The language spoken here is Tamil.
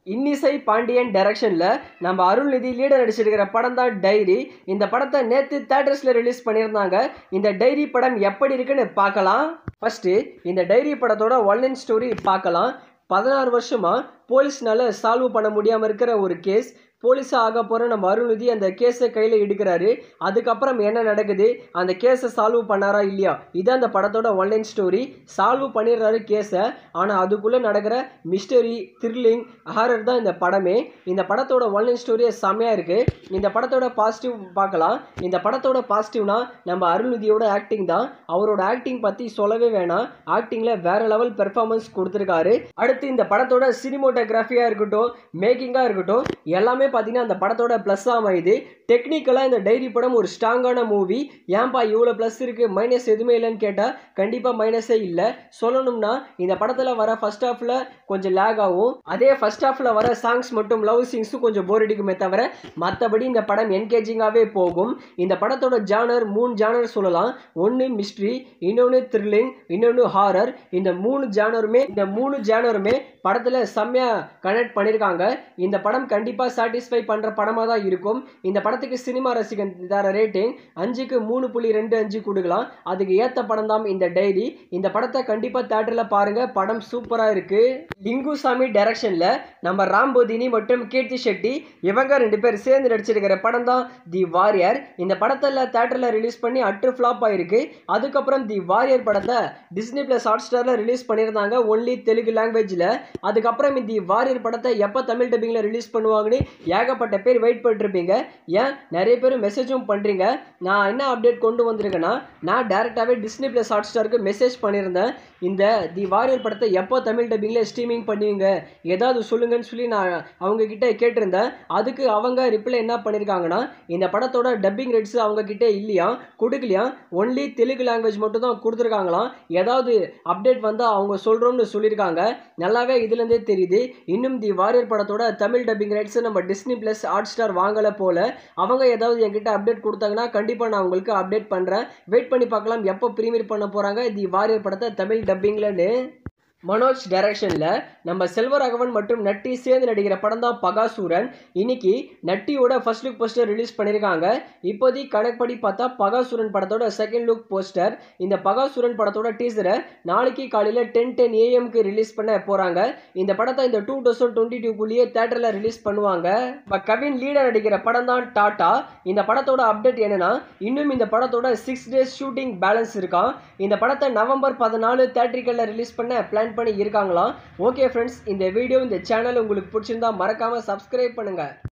இன்னிசை பாண்டியன் டைரக்ஷன்ல நம்ம அருள்நிதி லீடர் நடிச்சிருக்கிற படம் தான் டைரி. இந்த படத்தை நேற்று தியேட்டர்ஸ்ல ரிலீஸ் பண்ணியிருந்தாங்க. இந்த டைரி படம் எப்படி இருக்குன்னு பார்க்கலாம். ஃபர்ஸ்ட் இந்த டைரி படத்தோட ஒன்லைன் ஸ்டோரி பார்க்கலாம். 16 வருஷமா போலீஸ்னால சால்வ் பண்ண முடியாம இருக்கிற ஒரு கேஸ். போலீஸா ஆக போற நம்ம அருள்நிதி அந்த கேஸை கையில் எடுக்கிறாரு. அதுக்கப்புறம் என்ன நடக்குது, அந்த கேஸை சால்வ் பண்ணாரா இல்லையா, இதான் அந்த படத்தோட ஒன்லைன் ஸ்டோரி. சால்வ் பண்ணிடுறாரு கேஸை. ஆனால் அதுக்குள்ளே நடக்கிற மிஸ்டரி, த்ரில்லிங், ஹாரர் தான் இந்த படமே. இந்த படத்தோட ஒன்லைன் ஸ்டோரியே செம்மையாக இருக்குது. இந்த படத்தோட பாசிட்டிவ் பார்க்கலாம். இந்த படத்தோட பாசிட்டிவ்னா நம்ம அருள்நிதியோட ஆக்டிங் தான். அவரோட ஆக்டிங் பற்றி சொல்லவே வேணாம். ஆக்டிங்கில் வேற லெவல் பெர்ஃபார்மன்ஸ் கொடுத்துருக்காரு. அடுத்து இந்த படத்தோட சினிமோட்டோகிராஃபியாக இருக்கட்டும், மேக்கிங்காக இருக்கட்டும், எல்லாமே பார்த்தீங்கன்னா அந்த படத்தோட ப்ளஸ் அமையுது. டெக்னிக்கலாக இந்த டைரி படம் ஒரு ஸ்ட்ராங்கான மூவி. ஏன்பா இவ்வளோ ப்ளஸ் இருக்குது, மைனஸ் எதுவுமே இல்லைன்னு கேட்டால் கண்டிப்பாக மைனஸே இல்லை. சொல்லணும்னா இந்த படத்தில் வர ஃபர்ஸ்ட் ஹாஃபில் கொஞ்சம் லேக் ஆகும். அதே ஃபர்ஸ்ட் ஹாஃபில் வர சாங்ஸ் மட்டும் லவ் சீன்ஸும் கொஞ்சம் போர் அடிக்குமே தவிர மற்றபடி இந்த படம் என்கேஜிங்காகவே போகும். இந்த படத்தோட ஜானர் 3 ஜானர் சொல்லலாம். ஒன்று மிஸ்ட்ரி, இன்னொன்று த்ரில்லிங், இன்னொன்று ஹாரர். இந்த மூணு ஜானருமே படத்தில் செம்மையாக கனெக்ட் பண்ணியிருக்காங்க. இந்த படம் கண்டிப்பாக சாட்டிஸ்ஃபை பண்ணுற படமாக தான் இருக்கும். இந்த படத்துக்கு சினிமா ரசிகன் தர ரேட்டிங் 5க்கு 3.25 கொடுக்கலாம். அதுக்கு ஏற்ற படம் தான் இந்த டைரி. இந்த படத்தை கண்டிப்பாக தியேட்டரில் பாருங்கள். படம் சூப்பராக இருக்குது. லிங்குசாமி டைரக்ஷனில் நம்ம ராம்போதினி மற்றும் கீர்த்தி ஷெட்டி இவங்க 2 பேர் சேர்ந்து நடிச்சிருக்கிற படம் தான் தி வாரியர். இந்த படத்தில் தியேட்டரில் ரிலீஸ் பண்ணி அட்ரு ஃப்ளாப் ஆயிருக்கு. அதுக்கப்புறம் தி வாரியர் படத்தை டிஸ்னி பிளஸ் ஹாட்ஸ்டாரில் ரிலீஸ் பண்ணியிருந்தாங்க, ஒன்லி தெலுங்கு லாங்குவேஜில். அதுக்கப்புறம் தி வாரியர் படத்தை எப்போ தமிழ் டப்பிங்கில் ரிலீஸ் பண்ணுவாங்கன்னு ஏகப்பட்ட பேர் வெயிட் பண்ணிருப்பீங்க. ஏன் நிறைய பேர் மெசேஜும் பண்ணுறீங்க. நான் என்ன அப்டேட் கொண்டு வந்திருக்கேன்னா, நான் டேரெக்டாகவே டிஸ்னி பிளஸ் ஹாட்ஸ்டாருக்கு மெசேஜ் பண்ணியிருந்தேன். இந்த தி வாரியர் படத்தை எப்போ தமிழ் டப்பிங்கில் ஸ்ட்ரீமிங் பண்ணுவீங்க, ஏதாவது சொல்லுங்கன்னு சொல்லி நான் அவங்க கிட்டே கேட்டிருந்தேன். அதுக்கு அவங்க ரிப்ளை என்ன பண்ணியிருக்காங்கன்னா, இந்த படத்தோட டப்பிங் ரைட்ஸ் அவங்க கிட்டே இல்லையா, கொடுக்கலையா, ஒன்லி தெலுங்கு லாங்குவேஜ் மட்டும் தான் கொடுத்துருக்காங்களாம். ஏதாவது அப்டேட் வந்தால் அவங்க சொல்கிறோம்னு சொல்லியிருக்காங்க. நல்லாவே இதுலேருந்தே தெரியுது இன்னும் தி வாரியர் படத்தோட தமிழ் டப்பிங் ரைட்ஸ் நம்ம டிஸ்னி பிளஸ் ஹாட்ஸ்டார் வாங்கலை போல. அவங்க ஏதாவது என்கிட்ட அப்டேட் கொடுத்தாங்கன்னா கண்டிப்பாக நான் உங்களுக்கு அப்டேட் பண்ணுறேன். வெயிட் பண்ணி பார்க்கலாம் எப்போ ப்ரீமியர் பண்ண போகிறாங்க தி வாரியர் படத்தை தமிழ் டப்பிங்லன்னு. மனோஜ் டைரக்ஷனில் நம்ம செல்வராகவன் மற்றும் நட்டி சேர்ந்து நடிக்கிற படம் தான் பகாசூரன். இன்னைக்கு நட்டியோட ஃபர்ஸ்ட் லுக் போஸ்டர் ரிலீஸ் பண்ணியிருக்காங்க. இப்போதைக்கு கணக்குப்படி பார்த்தா பகாசூரன் படத்தோட செகண்ட் லுக் போஸ்டர். இந்த பகாசூரன் படத்தோட டீசரை நாளைக்கு காலையில் 10:10 AM ரிலீஸ் பண்ண போகிறாங்க. இந்த படத்தை இந்த 2022 தியேட்டரில் ரிலீஸ் பண்ணுவாங்க. இப்போ கவின் லீடர் நடிக்கிற படம் தான் டாடா. இந்த படத்தோட அப்டேட் என்னன்னா, இன்னும் இந்த படத்தோட 6 days ஷூட்டிங் பேலன்ஸ் இருக்கான். இந்த படத்தை நவம்பர் 14 தியேட்டரிக்கல்ல ரிலீஸ் பண்ண பிளான் பண்ணி இருக்காங்களாம். ஓகே ஃப்ரெண்ட்ஸ், இந்த வீடியோ இந்த சேனல் உங்களுக்கு பிடிச்சிருந்தா மறக்காம சப்ஸ்கிரைப் பண்ணுங்க.